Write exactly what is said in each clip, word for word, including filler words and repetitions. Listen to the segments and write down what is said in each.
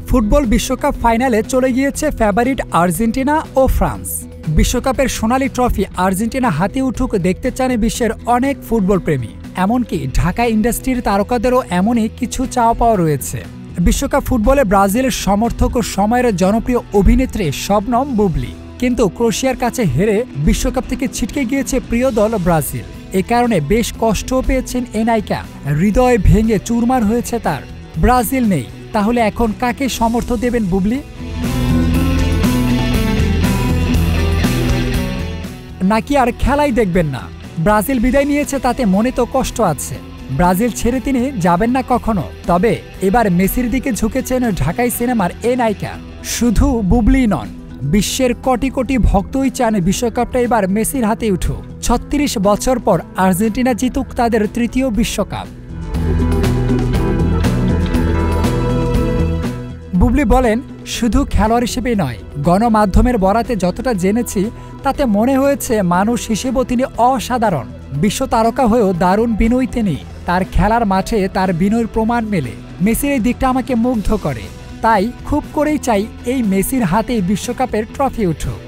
Football বিশ্বকাপ ফাইনালে চলে গিয়েছে ফেভারিট আর্জেন্টিনা ও ফ্রান্স। বিশ্বকাপের সোনালী ট্রফি আর্জেন্টিনা হাতে উঠুক দেখতে চান বিশ্বের অনেক ফুটবল প্রেমী। এমনকি ঢাকা ইন্ডাস্ট্রির তারকাদেরও এমনই কিছু চাওয়া পাওয়া রয়েছে। বিশ্বকাপ ফুটবলে ব্রাজিলের সমর্থক ও সময়ের জনপ্রিয় অভিনেত্রী শবনম বুবলি, কিন্তু ক্রোয়েশিয়ার কাছে হেরে বিশ্বকাপ থেকে ছিটকে গিয়েছে প্রিয় দল ব্রাজিল। এ কারণে বেশ কষ্টও পেয়েছেন এই নায়িকা। হৃদয় ভেঙে চুরমার হয়েছে তার। ব্রাজিল নেই, তাহলে এখন কাকে সমর্থন দেবেন বুবলি? নাকি আর খেলাই দেখবেন না? ব্রাজিল বিদায় নিয়েছে, তাতে মনে তো কষ্ট আছে। ব্রাজিল ছেড়ে তিনি যাবেন না কখনো। তবে এবার মেসির দিকে ঝুঁকেছেন ঢাকাই সিনেমার এ নায়িকা। শুধু বুবলি নন, বিশ্বের কোটি কোটি ভক্তই চান বিশ্বকাপটা এবার মেসির হাতে উঠুক। ছত্রিশ বছর পর আর্জেন্টিনা জিতুক তাদের তৃতীয় বিশ্বকাপ। বুবলি বলেন, শুধু খেলোয়াড় হিসেবেই নয়, গণমাধ্যমের বরাতে যতটা জেনেছি তাতে মনে হয়েছে মানুষ হিসেবেও তিনি অসাধারণ। বিশ্ব তারকা হয়েও দারুণ বিনয়ী তিনি। তার খেলার মাঠে তার বিনয়ের প্রমাণ মেলে। মেসির এই দিকটা আমাকে মুগ্ধ করে। তাই খুব করেই চাই এই মেসির হাতেই বিশ্বকাপের ট্রফি উঠুক।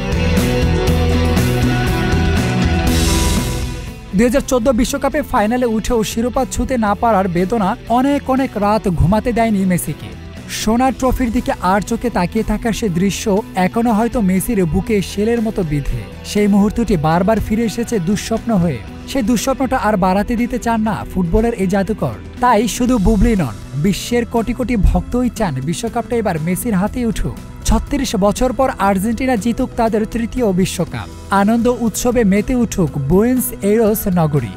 দুই হাজার চোদ্দ বিশ্বকাপে ফাইনালে উঠেও শিরোপা ছুঁতে না পারার বেদনা অনেক অনেক রাত ঘুমাতে দেয়নি মেসিকে। সোনার ট্রফির দিকে আর চোখে তাকিয়ে থাকার সে দৃশ্য এখনো হয়তো মেসির বুকে শেলের মতো বিঁধে। সেই মুহূর্তটি বারবার ফিরে এসেছে দুঃস্বপ্ন হয়ে। সেই দুঃস্বপ্নটা আর বাড়াতে দিতে চান না ফুটবলের এই জাদুকর। তাই শুধু বুবলি নন, বিশ্বের কোটি কোটি ভক্তই চান বিশ্বকাপটা এবার মেসির হাতেই উঠুক। ছত্রিশ বছর পর আর্জেন্টিনা জিতুক তাদের তৃতীয় বিশ্বকাপ। আনন্দ উৎসবে মেতে উঠুক বুয়েন্স এইরস নগরী।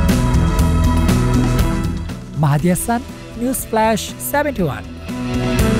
Mahadi Hasan, news flash seventy one.